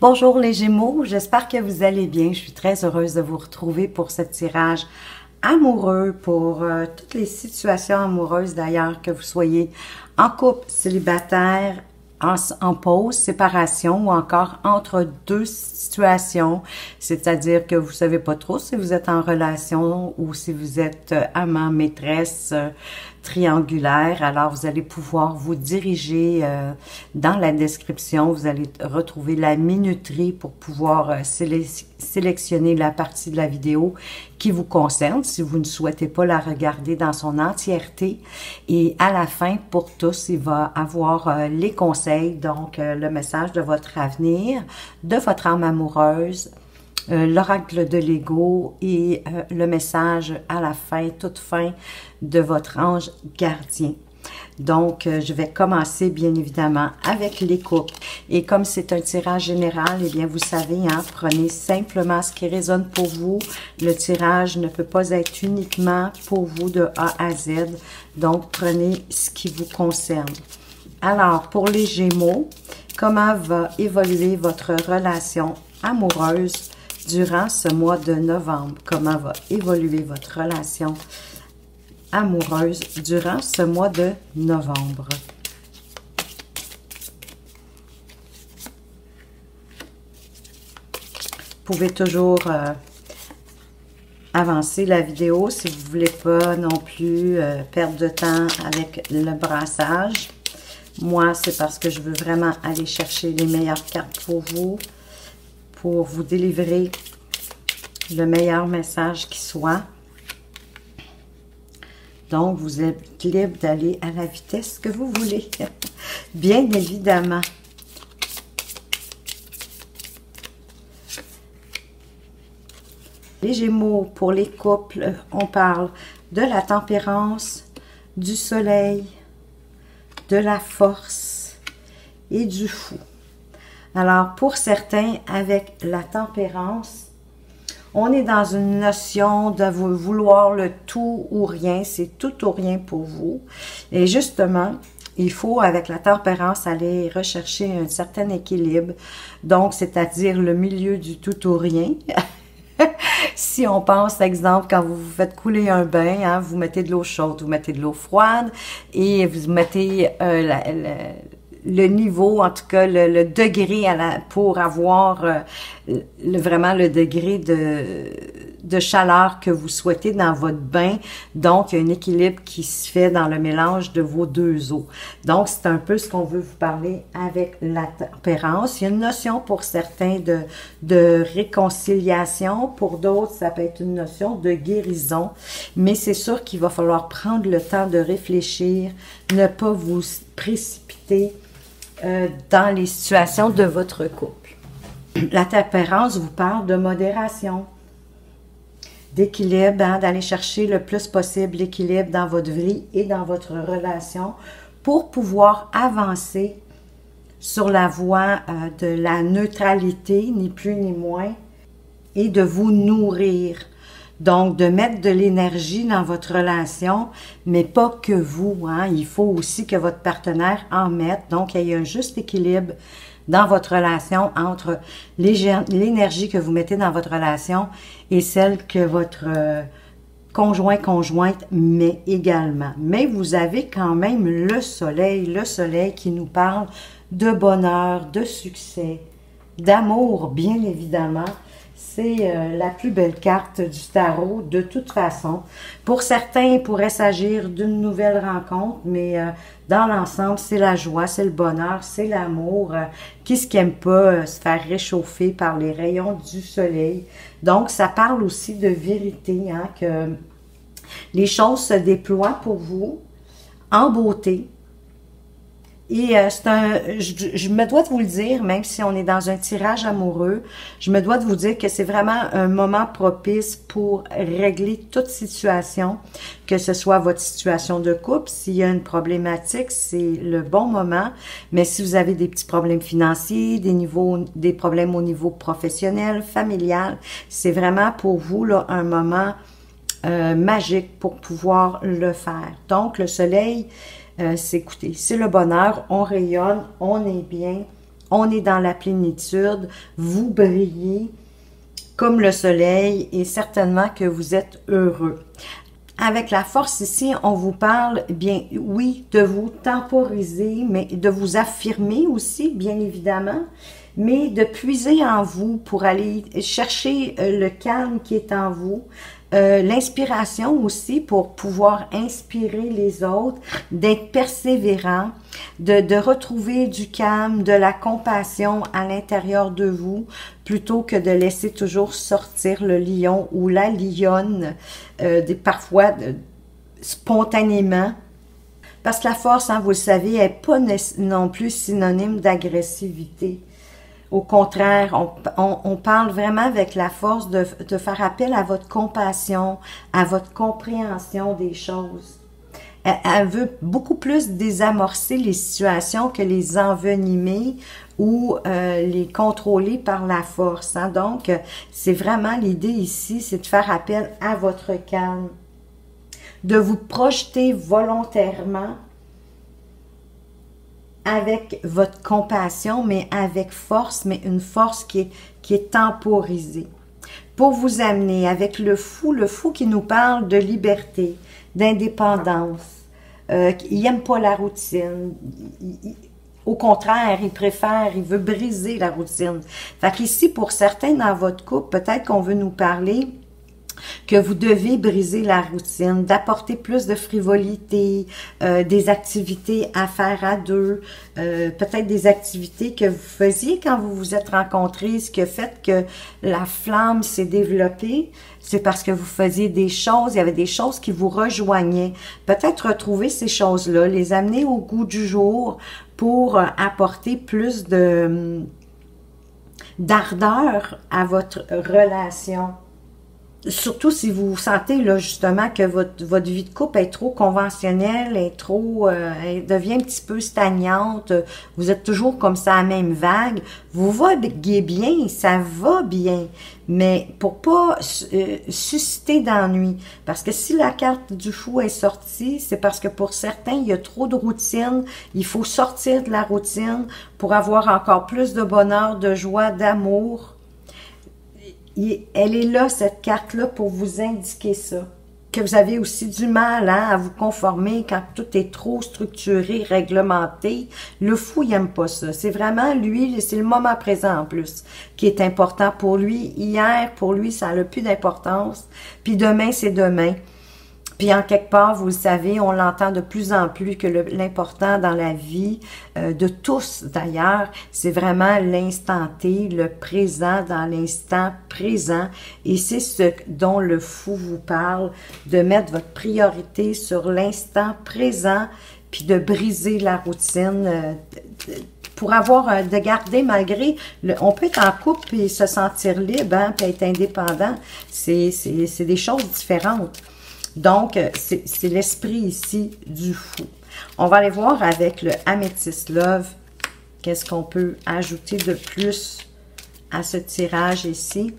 Bonjour les Gémeaux, j'espère que vous allez bien. Je suis très heureuse de vous retrouver pour ce tirage amoureux, pour toutes les amoureuses d'ailleurs, que vous soyez en couple, célibataire, en pause, séparation ou encore entre deux situations, c'est-à-dire que vous savez pas trop si vous êtes en relation ou si vous êtes amant, maîtresse, triangulaire. Alors, vous allez pouvoir vous diriger dans la description. Vous allez retrouver la minuterie pour pouvoir sélectionner la partie de la vidéo qui vous concerne si vous ne souhaitez pas la regarder dans son entièreté. Et à la fin, pour tous, il va avoir les conseils, donc le message de votre avenir, de votre âme amoureuse, l'oracle de l'ego et le message à la fin, toute fin, de votre ange gardien. Donc, je vais commencer bien évidemment avec les couples. Et comme c'est un tirage général, eh bien, vous savez, hein, prenez simplement ce qui résonne pour vous. Le tirage ne peut pas être uniquement pour vous de A à Z. Donc, prenez ce qui vous concerne. Alors, pour les Gémeaux, comment va évoluer votre relation amoureuse durant ce mois de novembre? Comment va évoluer votre relation amoureuse durant ce mois de novembre? Vous pouvez toujours avancer la vidéo si vous ne voulez pas non plus perdre de temps avec le brassage. Moi, c'est parce que je veux vraiment aller chercher les meilleures cartes pour vous délivrer le meilleur message qui soit. Donc, vous êtes libre d'aller à la vitesse que vous voulez, bien évidemment. Les Gémeaux, pour les couples, on parle de la tempérance, du soleil, de la force et du fou. Alors, pour certains, avec la tempérance, on est dans une notion de vouloir le tout ou rien. C'est tout ou rien pour vous. Et justement, il faut, avec la tempérance, aller rechercher un certain équilibre. Donc, c'est-à-dire le milieu du tout ou rien. Si on pense, exemple, quand vous vous faites couler un bain, hein, vous mettez de l'eau chaude, vous mettez de l'eau froide et vous mettez le niveau, en tout cas le degré pour avoir vraiment le degré de chaleur que vous souhaitez dans votre bain. Donc, il y a un équilibre qui se fait dans le mélange de vos deux eaux. Donc, c'est un peu ce qu'on veut vous parler avec la tempérance. Il y a une notion pour certains de réconciliation. Pour d'autres, ça peut être une notion de guérison. Mais c'est sûr qu'il va falloir prendre le temps de réfléchir, ne pas vous précipiter dans les situations de votre couple. La tempérance vous parle de modération, d'équilibre, hein, d'aller chercher le plus possible l'équilibre dans votre vie et dans votre relation pour pouvoir avancer sur la voie de la neutralité, ni plus ni moins, et de vous nourrir. Donc, de mettre de l'énergie dans votre relation, mais pas que vous, hein. Il faut aussi que votre partenaire en mette. Donc, il y a un juste équilibre dans votre relation entre l'énergie que vous mettez dans votre relation et celle que votre conjointe met également. Mais vous avez quand même le soleil qui nous parle de bonheur, de succès, d'amour, bien évidemment. C'est la plus belle carte du tarot de toute façon. Pour certains, il pourrait s'agir d'une nouvelle rencontre, mais dans l'ensemble, c'est la joie, c'est le bonheur, c'est l'amour. Qui ce qui n'aime pas se faire réchauffer par les rayons du soleil? Donc, ça parle aussi de vérité, hein, que les choses se déploient pour vous en beauté. Et je me dois de vous le dire, même si on est dans un tirage amoureux, je me dois de vous dire que c'est vraiment un moment propice pour régler toute situation, que ce soit votre situation de couple. S'il y a une problématique, c'est le bon moment. Mais si vous avez des petits problèmes financiers, des problèmes au niveau professionnel, familial, c'est vraiment pour vous là, un moment magique pour pouvoir le faire. Donc, le soleil, écoutez, c'est le bonheur, on rayonne, on est bien, On est dans la plénitude. Vous brillez comme le soleil et certainement que vous êtes heureux. Avec la force ici, on vous parle, bien oui, de vous temporiser, mais de vous affirmer aussi, bien évidemment, mais de puiser en vous pour aller chercher le calme qui est en vous, l'inspiration aussi pour pouvoir inspirer les autres, d'être persévérant, de retrouver du calme, de la compassion à l'intérieur de vous, plutôt que de laisser toujours sortir le lion ou la lionne, parfois spontanément. Parce que la force, hein, vous le savez, n'est pas non plus synonyme d'agressivité. Au contraire, on parle vraiment avec la force de faire appel à votre compassion, à votre compréhension des choses. Elle veut beaucoup plus désamorcer les situations que les envenimer ou les contrôler par la force. Hein. Donc, c'est vraiment l'idée ici, c'est de faire appel à votre calme, de vous projeter volontairement avec votre compassion, mais avec force, mais une force qui est temporisée. Pour vous amener avec le fou qui nous parle de liberté, d'indépendance. Il n'aime pas la routine. Au contraire, il veut briser la routine. Fait qu'ici, pour certains dans votre couple, peut-être qu'on veut nous parler que vous devez briser la routine, d'apporter plus de frivolité, des activités à faire à deux, peut-être des activités que vous faisiez quand vous vous êtes rencontrés, ce qui a fait que la flamme s'est développée, c'est parce que vous faisiez des choses, il y avait des choses qui vous rejoignaient. Peut-être retrouver ces choses-là, les amener au goût du jour pour apporter plus d'ardeur à votre relation. Surtout si vous sentez là justement que votre vie de couple est trop conventionnelle, elle devient un petit peu stagnante, vous êtes toujours comme ça à la même vague, vous voguez bien, ça va bien, mais pour pas susciter d'ennui, parce que si la carte du fou est sortie, c'est parce que pour certains, il y a trop de routine, il faut sortir de la routine pour avoir encore plus de bonheur, de joie, d'amour. Elle est là, cette carte-là, pour vous indiquer ça. Que vous avez aussi du mal hein, à vous conformer quand tout est trop structuré, réglementé. Le fou, il n'aime pas ça. C'est vraiment lui, c'est le moment présent en plus, qui est important pour lui. Hier, pour lui, ça n'a plus d'importance. Puis demain, c'est demain. Puis en quelque part, vous le savez, on l'entend de plus en plus que l'important dans la vie de tous d'ailleurs, c'est vraiment l'instant T, le présent dans l'instant présent. Et c'est ce dont le fou vous parle, de mettre votre priorité sur l'instant présent, puis de briser la routine, pour avoir, de garder malgré, on peut être en couple et se sentir libre, hein, puis être indépendant, c'est des choses différentes. Donc, c'est l'esprit ici du fou. On va aller voir avec le Amethyst Love, qu'est-ce qu'on peut ajouter de plus à ce tirage ici.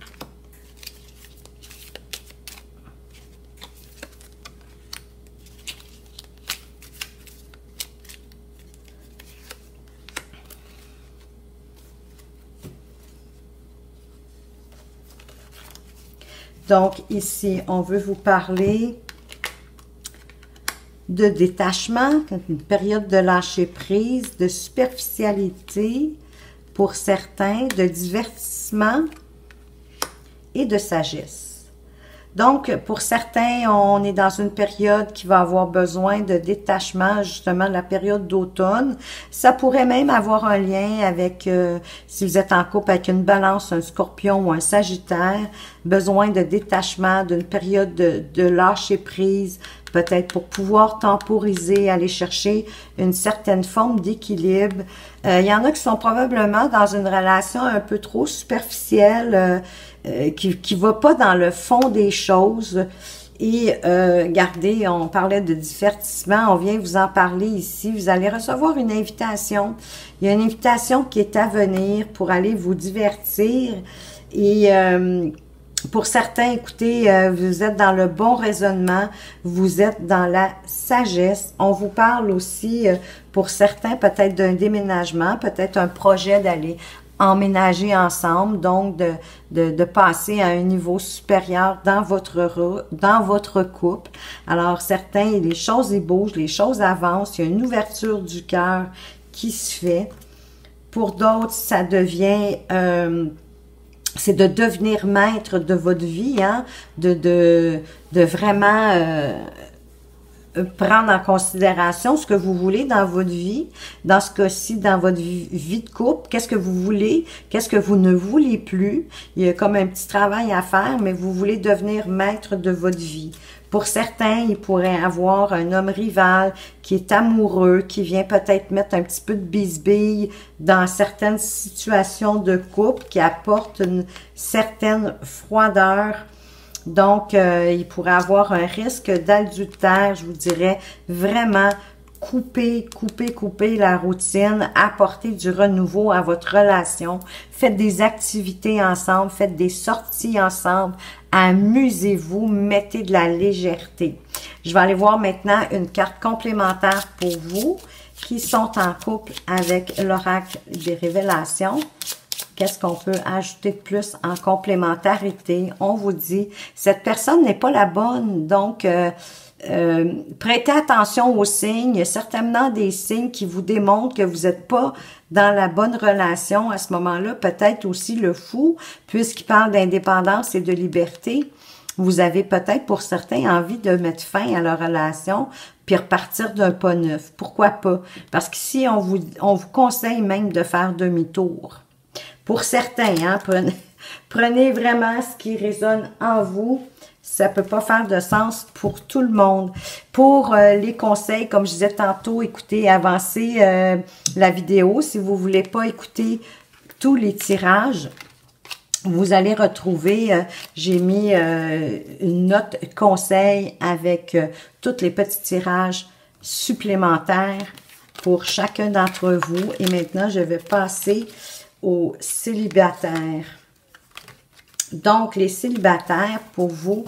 Donc, ici, on veut vous parler de détachement, une période de lâcher-prise, de superficialité pour certains, de divertissement et de sagesse. Donc, pour certains, on est dans une période qui va avoir besoin de détachement, justement, la période d'automne. Ça pourrait même avoir un lien avec, si vous êtes en couple avec une balance, un scorpion ou un sagittaire, besoin de détachement, d'une période de lâcher-prise, peut-être pour pouvoir temporiser, aller chercher une certaine forme d'équilibre. Il y en a qui sont probablement dans une relation un peu trop superficielle, qui va pas dans le fond des choses. Et regardez, on parlait de divertissement, on vient vous en parler ici. Vous allez recevoir une invitation. Il y a une invitation qui est à venir pour aller vous divertir. Et Pour certains, écoutez, vous êtes dans le bon raisonnement, vous êtes dans la sagesse. On vous parle aussi, pour certains, peut-être d'un déménagement, peut-être un projet d'aller emménager ensemble, donc de passer à un niveau supérieur dans votre couple. Alors, certains, les choses y bougent, les choses avancent, il y a une ouverture du cœur qui se fait. Pour d'autres, ça devient... c'est de devenir maître de votre vie, hein, de vraiment prendre en considération ce que vous voulez dans votre vie, dans ce cas-ci, dans votre vie de couple, qu'est-ce que vous voulez, qu'est-ce que vous ne voulez plus. Il y a comme un petit travail à faire, mais vous voulez devenir maître de votre vie. Pour certains, il pourrait avoir un homme rival qui est amoureux, qui vient peut-être mettre un petit peu de bisbille dans certaines situations de couple, qui apporte une certaine froideur. Donc, il pourrait avoir un risque d'adultère, je vous dirais, vraiment couper la routine, apporter du renouveau à votre relation. Faites des activités ensemble, faites des sorties ensemble, amusez-vous, mettez de la légèreté. Je vais aller voir maintenant une carte complémentaire pour vous qui sont en couple avec l'oracle des révélations. Qu'est-ce qu'on peut ajouter de plus en complémentarité? On vous dit, cette personne n'est pas la bonne, donc prêtez attention aux signes. Il y a certainement des signes qui vous démontrent que vous n'êtes pas dans la bonne relation à ce moment-là. Peut-être aussi le fou, puisqu'il parle d'indépendance et de liberté. Vous avez peut-être pour certains envie de mettre fin à leur relation puis repartir d'un pas neuf. Pourquoi pas? Parce qu'ici, on vous conseille même de faire demi-tour. Pour certains, hein, prenez vraiment ce qui résonne en vous. Ça peut pas faire de sens pour tout le monde. Pour les conseils, comme je disais tantôt, écoutez, avancez la vidéo. Si vous voulez pas écouter tous les tirages, vous allez retrouver, j'ai mis une note conseil avec tous les petits tirages supplémentaires pour chacun d'entre vous. Et maintenant, je vais passer aux célibataires. Donc, les célibataires, pour vous,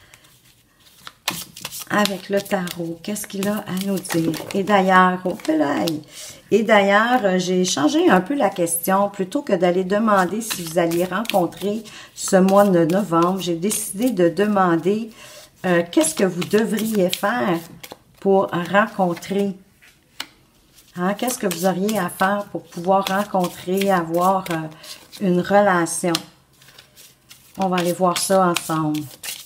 avec le tarot, qu'est-ce qu'il a à nous dire? Et d'ailleurs, j'ai changé un peu la question. Plutôt que d'aller demander si vous alliez rencontrer ce mois de novembre, j'ai décidé de demander qu'est-ce que vous devriez faire pour rencontrer. Hein? Qu'est-ce que vous auriez à faire pour pouvoir rencontrer, avoir une relation? On va aller voir ça ensemble.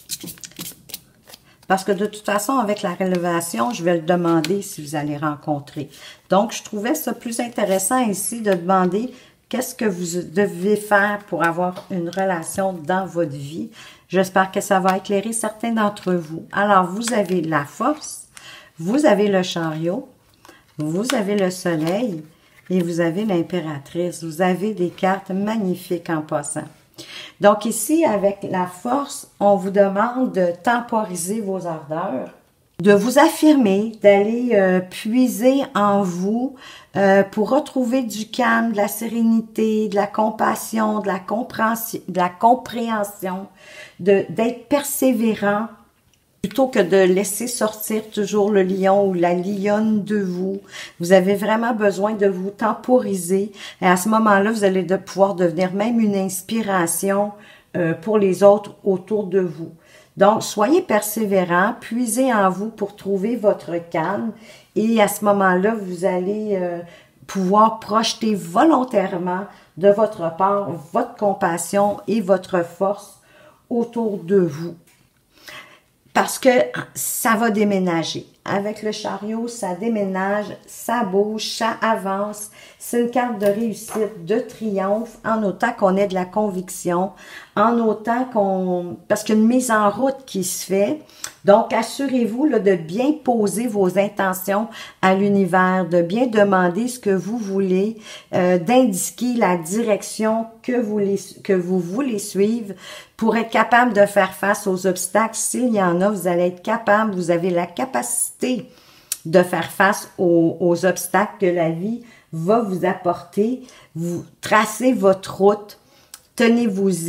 Parce que de toute façon, avec la révélation, je vais le demander si vous allez rencontrer. Donc, je trouvais ça plus intéressant ici de demander qu'est-ce que vous devez faire pour avoir une relation dans votre vie. J'espère que ça va éclairer certains d'entre vous. Alors, vous avez la force, vous avez le chariot, vous avez le soleil et vous avez l'impératrice. Vous avez des cartes magnifiques en passant. Donc ici, avec la force, on vous demande de temporiser vos ardeurs, de vous affirmer, d'aller puiser en vous pour retrouver du calme, de la sérénité, de la compassion, de la compréhension, d'être persévérant, plutôt que de laisser sortir toujours le lion ou la lionne de vous. Vous avez vraiment besoin de vous temporiser. Et à ce moment-là, vous allez pouvoir devenir même une inspiration pour les autres autour de vous. Donc, soyez persévérants, puisez en vous pour trouver votre calme. Et à ce moment-là, vous allez pouvoir projeter volontairement de votre part votre compassion et votre force autour de vous. Parce que ça va déménager. Avec le chariot, ça déménage, ça bouge, ça avance. C'est une carte de réussite, de triomphe, en autant qu'on ait de la conviction, en autant qu'on... Parce qu'il y a une mise en route qui se fait. Donc, assurez-vous là, de bien poser vos intentions à l'univers, de bien demander ce que vous voulez, d'indiquer la direction que vous voulez suivre pour être capable de faire face aux obstacles. S'il y en a, vous allez être capable, vous avez la capacité de faire face aux obstacles que la vie va vous apporter. Vous tracez votre route, tenez-vous-y,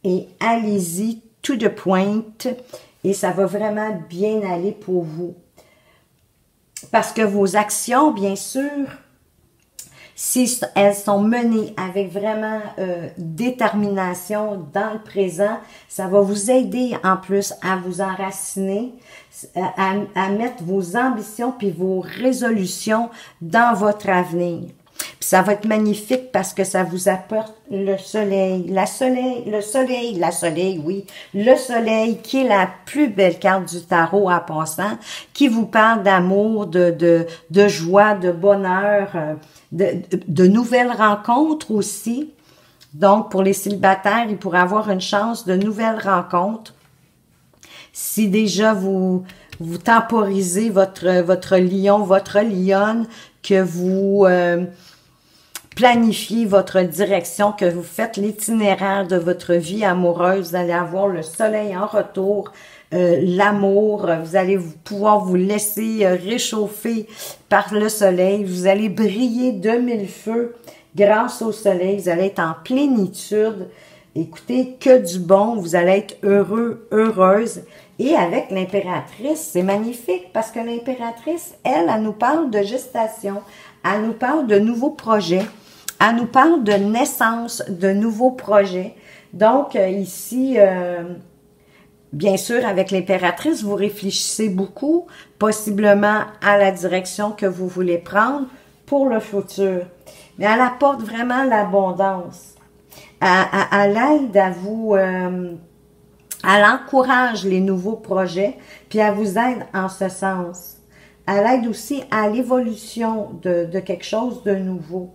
et allez-y to the point et ça va vraiment bien aller pour vous. Parce que vos actions, bien sûr, si elles sont menées avec vraiment détermination dans le présent, ça va vous aider en plus à vous enraciner, à mettre vos ambitions puis vos résolutions dans votre avenir. Puis ça va être magnifique parce que ça vous apporte le soleil, le soleil, oui, le soleil qui est la plus belle carte du tarot en passant, qui vous parle d'amour, de joie, de bonheur, de nouvelles rencontres aussi. Donc, pour les célibataires, ils pourraient avoir une chance de nouvelles rencontres. Si déjà vous temporisez votre lion, votre lionne, que vous planifiez votre direction, que vous faites l'itinéraire de votre vie amoureuse, vous allez avoir le soleil en retour, l'amour, vous allez pouvoir vous laisser réchauffer par le soleil, vous allez briller de mille feux grâce au soleil, vous allez être en plénitude, écoutez, que du bon, vous allez être heureux, heureuse. Et avec l'impératrice, c'est magnifique parce que l'impératrice, elle nous parle de gestation, elle nous parle de nouveaux projets, elle nous parle de naissance de nouveaux projets. Donc, ici, bien sûr, avec l'impératrice, vous réfléchissez beaucoup, possiblement à la direction que vous voulez prendre pour le futur. Mais elle apporte vraiment l'abondance. Elle aide à vous... elle encourage les nouveaux projets, puis elle vous aide en ce sens. Elle aide aussi à l'évolution de quelque chose de nouveau.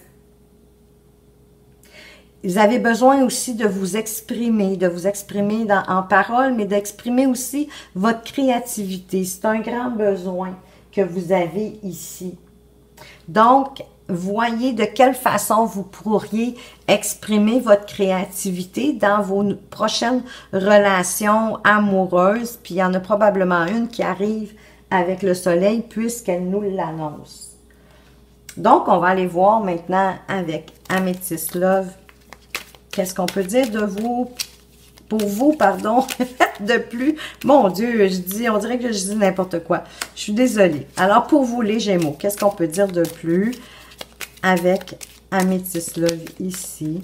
Vous avez besoin aussi de vous exprimer en parole, mais d'exprimer aussi votre créativité. C'est un grand besoin que vous avez ici. Donc, voyez de quelle façon vous pourriez exprimer votre créativité dans vos prochaines relations amoureuses. Puis il y en a probablement une qui arrive avec le soleil puisqu'elle nous l'annonce. Donc, on va aller voir maintenant avec Amethyst Love. Qu'est-ce qu'on peut dire de vous, pour vous, pardon, de plus? Mon Dieu, on dirait que je dis n'importe quoi. Je suis désolée. Alors, pour vous, les Gémeaux, qu'est-ce qu'on peut dire de plus avec Amethyst Love ici?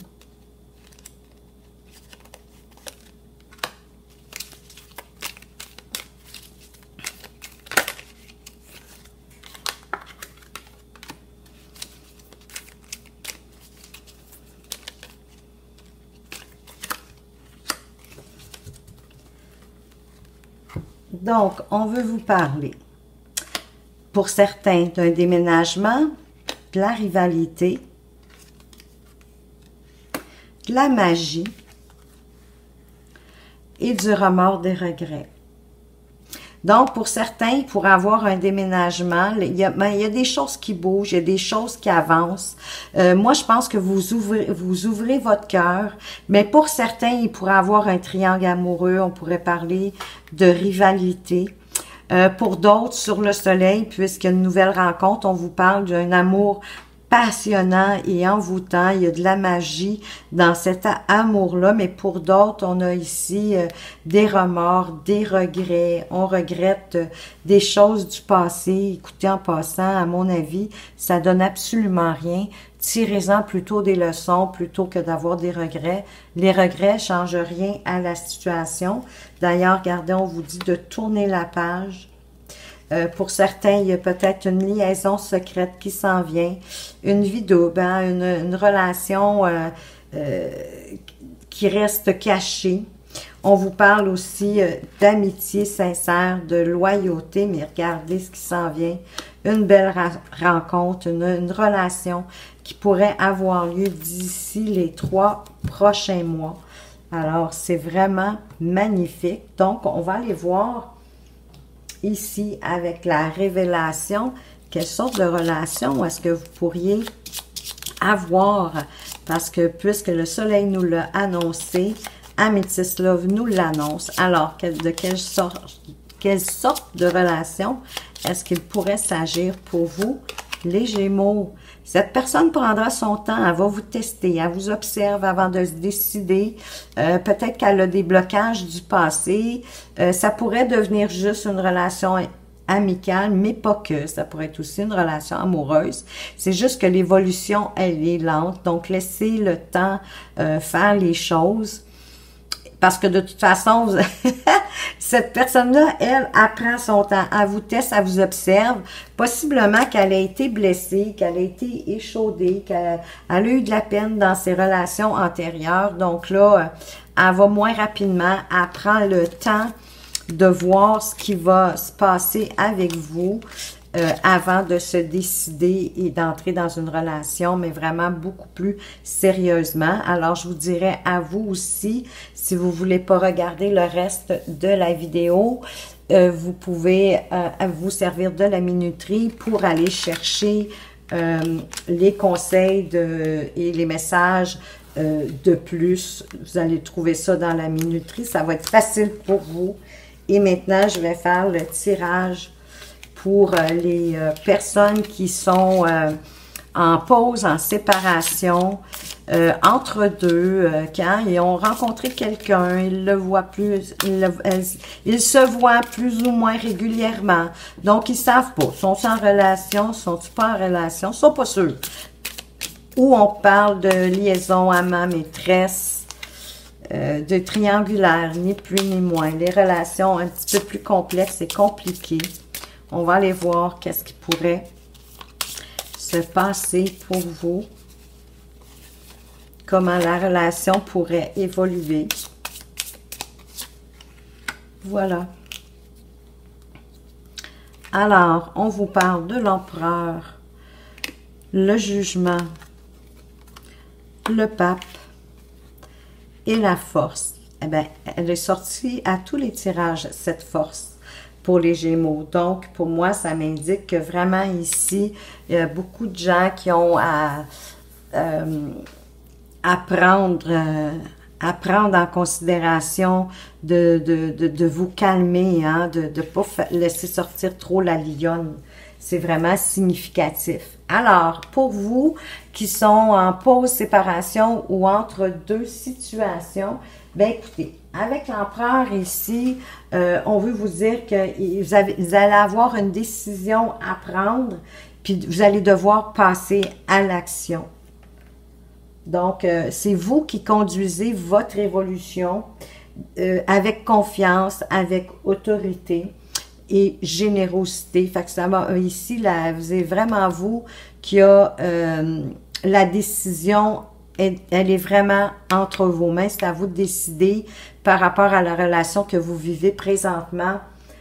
Donc, on veut vous parler, pour certains, d'un déménagement, de la rivalité, de la magie et du remords des regrets. Donc, pour certains, pour avoir un déménagement, il y a des choses qui bougent, il y a des choses qui avancent. Moi, je pense que vous ouvrez votre cœur, mais pour certains, il pourrait avoir un triangle amoureux, on pourrait parler de rivalité. Pour d'autres, sur le soleil, puisqu'il y a une nouvelle rencontre, on vous parle d'un amour passionnant et envoûtant. Il y a de la magie dans cet amour-là, mais pour d'autres, on a ici des remords, des regrets. On regrette des choses du passé. Écoutez, en passant, à mon avis, ça donne absolument rien. Tirez-en plutôt des leçons plutôt que d'avoir des regrets. Les regrets ne changent rien à la situation. D'ailleurs, regardez, on vous dit de tourner la page. Pour certains, il y a peut-être une liaison secrète qui s'en vient, une vie double, hein, une relation qui reste cachée. On vous parle aussi d'amitié sincère, de loyauté, mais regardez ce qui s'en vient. Une belle rencontre, une relation qui pourrait avoir lieu d'ici les 3 prochains mois. Alors, c'est vraiment magnifique. Donc, on va aller voir ici, avec la révélation, quelle sorte de relation est-ce que vous pourriez avoir? Parce que puisque le soleil nous l'a annoncé, Amethyst Love nous l'annonce. Alors, de quelle sorte de relation est-ce qu'il pourrait s'agir pour vous Les Gémeaux, cette personne prendra son temps, elle va vous tester, elle vous observe avant de se décider. Peut-être qu'elle a des blocages du passé. Ça pourrait devenir juste une relation amicale, mais pas que. Ça pourrait être aussi une relation amoureuse. C'est juste que l'évolution, elle est lente. Donc, laissez le temps faire les choses. Parce que de toute façon, cette personne-là, elle prend son temps. Elle vous teste, elle vous observe. Possiblement qu'elle a été blessée, qu'elle a été échaudée, qu'elle a eu de la peine dans ses relations antérieures. Donc là, elle va moins rapidement. Elle prend le temps de voir ce qui va se passer avec vous avant de se décider et d'entrer dans une relation, mais vraiment beaucoup plus sérieusement. Alors, je vous dirais à vous aussi, si vous voulez pas regarder le reste de la vidéo, vous pouvez vous servir de la minuterie pour aller chercher les conseils et les messages de plus. Vous allez trouver ça dans la minuterie. Ça va être facile pour vous. Et maintenant, je vais faire le tirage pour les personnes qui sont en pause, en séparation, entre deux, quand ils ont rencontré quelqu'un, ils le voient plus, ils se voient plus ou moins régulièrement. Donc, ils savent pas, sont-ils en relation, sont-ils pas en relation, ils sont pas sûrs. Ou on parle de liaison amant-maîtresse, de triangulaire, ni plus ni moins. Les relations un petit peu plus complexes et compliquées. On va aller voir qu'est-ce qui pourrait se passer pour vous. Comment la relation pourrait évoluer. Voilà. Alors, on vous parle de l'empereur, le jugement, le pape et la force. Eh bien, elle est sortie à tous les tirages, cette force, pour les Gémeaux. Donc, pour moi, ça m'indique que vraiment ici, il y a beaucoup de gens qui ont à prendre en considération de vous calmer, hein, de ne pas laisser sortir trop la lionne. C'est vraiment significatif. Alors, pour vous qui sont en pause, séparation ou entre deux situations, bien écoutez, avec l'empereur ici, on veut vous dire que vous allez avoir une décision à prendre, puis vous allez devoir passer à l'action. Donc, c'est vous qui conduisez votre évolution avec confiance, avec autorité et générosité. Fait que ça va, ici, là, c'est vraiment vous qui a la décision, elle est vraiment entre vos mains. C'est à vous de décider par rapport à la relation que vous vivez présentement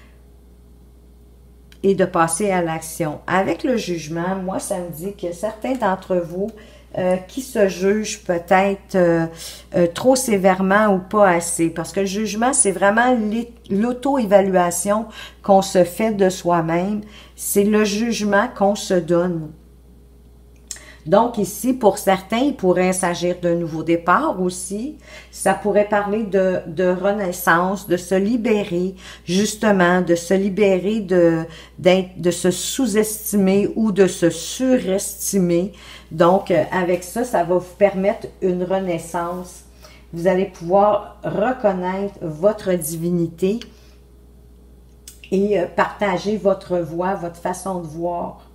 et de passer à l'action. Avec le jugement, moi, ça me dit que certains d'entre vous qui se jugent peut-être trop sévèrement ou pas assez. Parce que le jugement, c'est vraiment l'auto-évaluation qu'on se fait de soi-même. C'est le jugement qu'on se donne. Donc ici, pour certains, il pourrait s'agir d'un nouveau départ aussi. Ça pourrait parler de renaissance, de se libérer, justement, de se libérer de se sous-estimer ou de se surestimer. Donc, avec ça, ça va vous permettre une renaissance. Vous allez pouvoir reconnaître votre divinité et partager votre voix, votre façon de voir.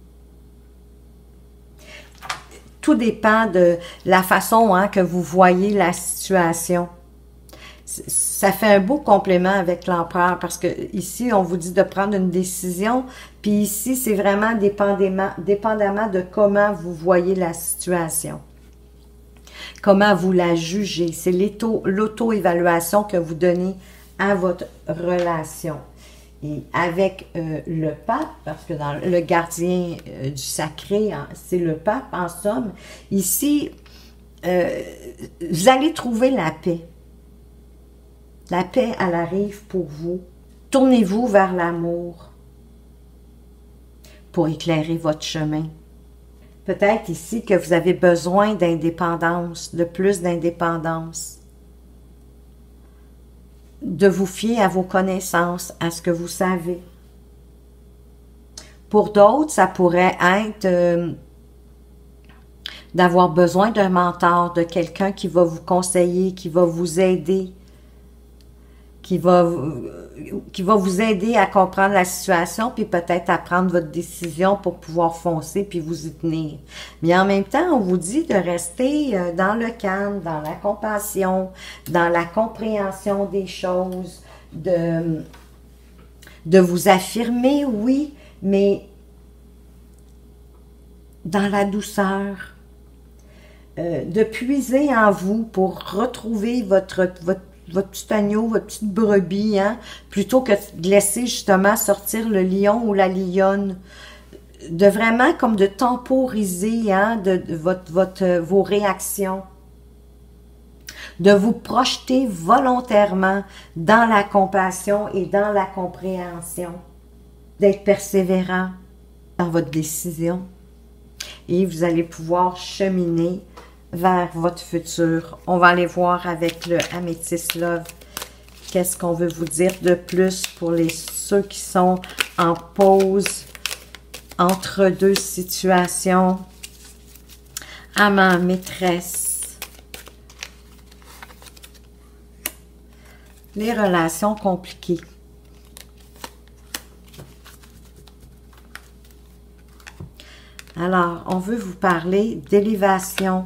Tout dépend de la façon que vous voyez la situation. Ça fait un beau complément avec l'empereur parce que ici, on vous dit de prendre une décision. Puis ici, c'est vraiment dépendamment de comment vous voyez la situation. Comment vous la jugez. C'est l'auto-évaluation que vous donnez à votre relation. Et avec le pape, parce que dans le gardien du sacré, c'est le pape en somme, ici, vous allez trouver la paix. La paix, elle arrive pour vous. Tournez-vous vers l'amour pour éclairer votre chemin. Peut-être ici que vous avez besoin d'indépendance, de plus d'indépendance. De vous fier à vos connaissances, à ce que vous savez. Pour d'autres, ça pourrait être d'avoir besoin d'un mentor, de quelqu'un qui va vous conseiller, qui va vous aider, qui va vous aider à comprendre la situation, puis peut-être à prendre votre décision pour pouvoir foncer, puis vous y tenir. Mais en même temps, on vous dit de rester dans le calme, dans la compassion, dans la compréhension des choses, de vous affirmer, oui, mais dans la douceur, de puiser en vous pour retrouver votre petit agneau, votre petite brebis, hein, plutôt que de laisser justement sortir le lion ou la lionne, de vraiment comme de temporiser hein, vos réactions, de vous projeter volontairement dans la compassion et dans la compréhension, d'être persévérant dans votre décision et vous allez pouvoir cheminer vers votre futur. On va aller voir avec le Amethyst Love. Qu'est-ce qu'on veut vous dire de plus pour ceux qui sont en pause entre deux situations. Amant, maîtresse. Les relations compliquées. Alors, on veut vous parler d'élévation,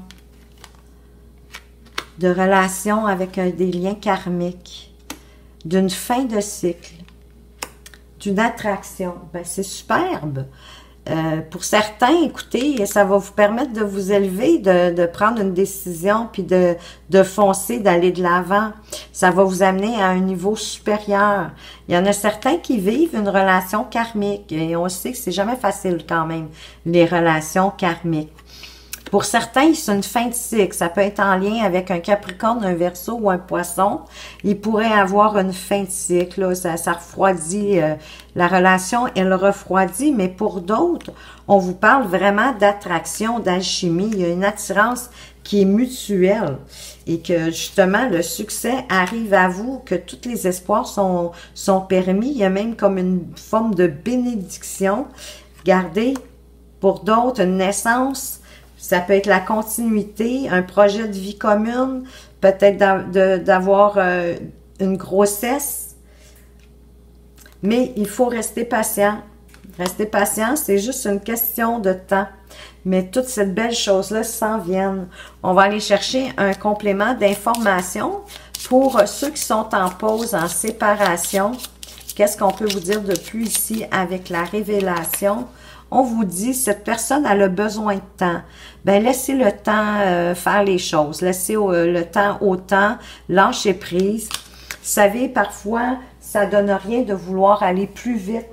de relations avec des liens karmiques, d'une fin de cycle, d'une attraction. Ben, c'est superbe. Pour certains, écoutez, ça va vous permettre de vous élever, de prendre une décision, puis de foncer, d'aller de l'avant. Ça va vous amener à un niveau supérieur. Il y en a certains qui vivent une relation karmique, et on sait que c'est jamais facile quand même, les relations karmiques. Pour certains, c'est une fin de cycle. Ça peut être en lien avec un Capricorne, un Verseau ou un Poisson. Il pourrait avoir une fin de cycle. Là. Ça refroidit la relation, elle refroidit. Mais pour d'autres, on vous parle vraiment d'attraction, d'alchimie. Il y a une attirance qui est mutuelle et que justement le succès arrive à vous, que tous les espoirs sont permis. Il y a même comme une forme de bénédiction. Regardez, pour d'autres, une naissance. Ça peut être la continuité, un projet de vie commune, peut-être d'avoir une grossesse. Mais il faut rester patient. Rester patient, c'est juste une question de temps. Mais toutes ces belles choses-là s'en viennent. On va aller chercher un complément d'information pour ceux qui sont en pause, en séparation. Qu'est-ce qu'on peut vous dire de plus ici avec la révélation? On vous dit, cette personne elle a besoin de temps. Ben laissez le temps faire les choses. Laissez le temps au temps. Lâchez prise. Vous savez, parfois, ça donne rien de vouloir aller plus vite.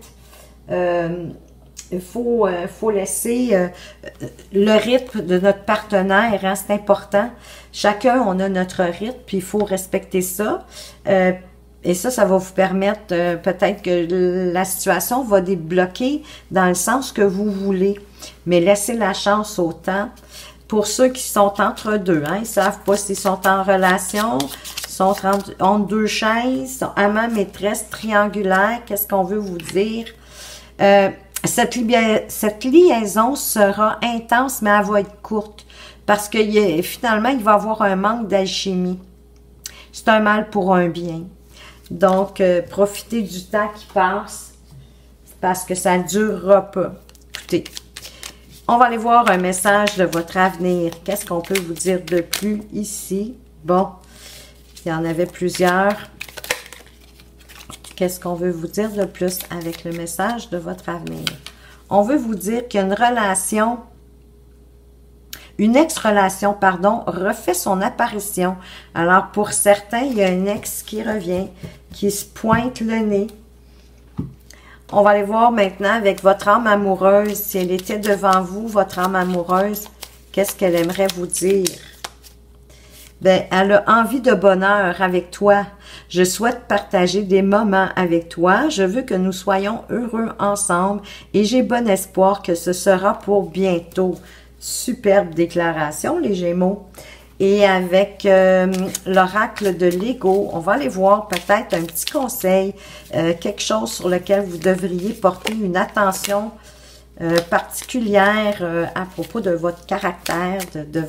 Il faut laisser le rythme de notre partenaire, hein, c'est important. Chacun, on a notre rythme, puis il faut respecter ça. Et ça va vous permettre, peut-être que la situation va débloquer dans le sens que vous voulez. Mais laissez la chance au temps. Pour ceux qui sont entre deux, hein, ils ne savent pas s'ils sont en relation, sont entre deux chaises, sont amant, maîtresse, triangulaire. Qu'est-ce qu'on veut vous dire? Cette liaison sera intense, mais elle va être courte. Parce que finalement, il va y avoir un manque d'alchimie. C'est un mal pour un bien. Donc, profitez du temps qui passe parce que ça ne durera pas. Écoutez, on va aller voir un message de votre avenir. Qu'est-ce qu'on peut vous dire de plus ici? Bon, il y en avait plusieurs. Qu'est-ce qu'on veut vous dire de plus avec le message de votre avenir? On veut vous dire qu'il y a une relation, une ex-relation, pardon, refait son apparition. Alors, pour certains, il y a un ex qui revient, qui se pointe le nez. On va aller voir maintenant avec votre âme amoureuse. Si elle était devant vous, votre âme amoureuse, qu'est-ce qu'elle aimerait vous dire? Ben, elle a envie de bonheur avec toi. Je souhaite partager des moments avec toi. Je veux que nous soyons heureux ensemble et j'ai bon espoir que ce sera pour bientôt. Superbe déclaration, les Gémeaux. Et avec l'oracle de l'ego, on va aller voir peut-être un petit conseil, quelque chose sur lequel vous devriez porter une attention particulières à propos de votre caractère,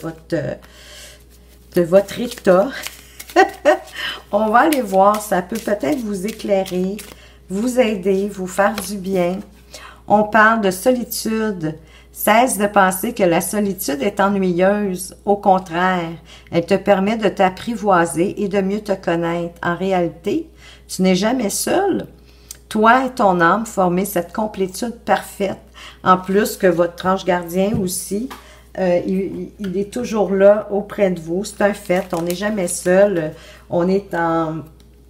de votre état. On va aller voir, ça peut peut-être vous éclairer, vous aider, vous faire du bien. On parle de solitude. Cesse de penser que la solitude est ennuyeuse. Au contraire, elle te permet de t'apprivoiser et de mieux te connaître. En réalité, tu n'es jamais seul. Toi et ton âme formez cette complétude parfaite. En plus que votre ange gardien aussi, il est toujours là auprès de vous. C'est un fait. On n'est jamais seul. On est en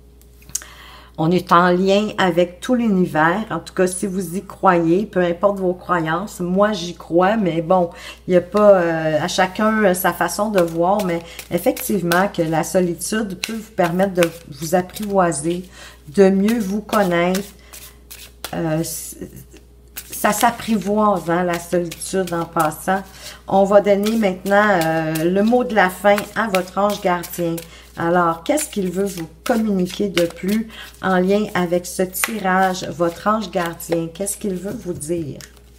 lien avec tout l'univers. En tout cas, si vous y croyez, peu importe vos croyances. Moi, j'y crois, mais bon, il n'y a pas à chacun sa façon de voir. Mais effectivement, que la solitude peut vous permettre de vous apprivoiser, de mieux vous connaître. Ça s'apprivoise, hein, la solitude en passant. On va donner maintenant le mot de la fin à votre ange gardien. Alors, qu'est-ce qu'il veut vous communiquer de plus en lien avec ce tirage, votre ange gardien? Qu'est-ce qu'il veut vous dire?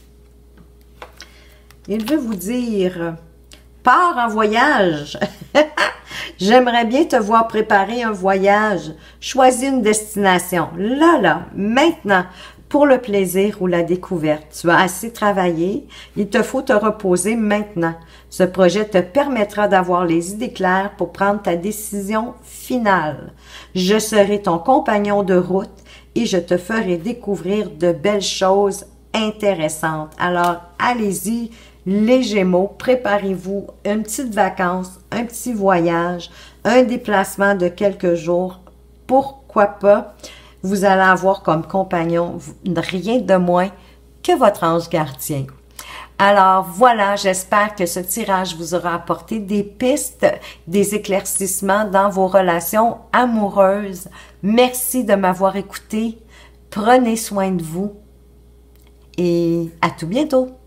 Il veut vous dire, pars en voyage. J'aimerais bien te voir préparer un voyage. Choisis une destination. Là, maintenant, pour le plaisir ou la découverte. Tu as assez travaillé. Il te faut te reposer maintenant. Ce projet te permettra d'avoir les idées claires pour prendre ta décision finale. Je serai ton compagnon de route et je te ferai découvrir de belles choses intéressantes. Alors, allez-y, les Gémeaux, préparez-vous une petite vacance, un petit voyage, un déplacement de quelques jours. Pourquoi pas? Vous allez avoir comme compagnon rien de moins que votre ange gardien. Alors voilà, j'espère que ce tirage vous aura apporté des pistes, des éclaircissements dans vos relations amoureuses. Merci de m'avoir écouté. Prenez soin de vous et à tout bientôt.